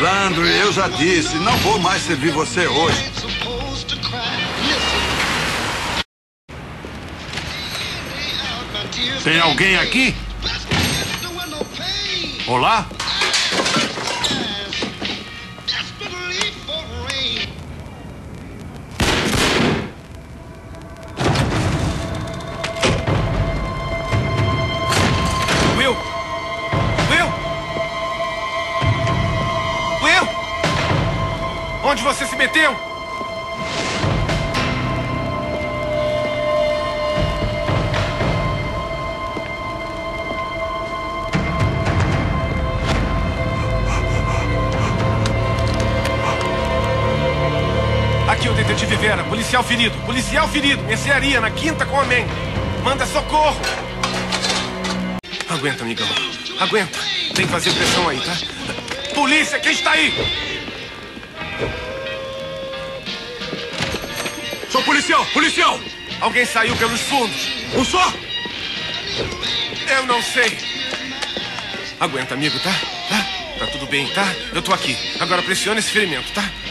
Landry, eu já disse, não vou mais servir você hoje. Tem alguém aqui? Olá? Will! Will! Will! Onde você se meteu? Aqui o detetive Vera, policial ferido, mercearia na Quinta com a Man. Manda socorro! Aguenta, amigão, aguenta. Tem que fazer pressão aí, tá? Polícia, quem está aí? Sou policial, policial! Alguém saiu pelos fundos. Um só? Eu não sei. Aguenta, amigo, tá? Tá tudo bem, tá? Eu tô aqui. Agora pressiona esse ferimento, tá?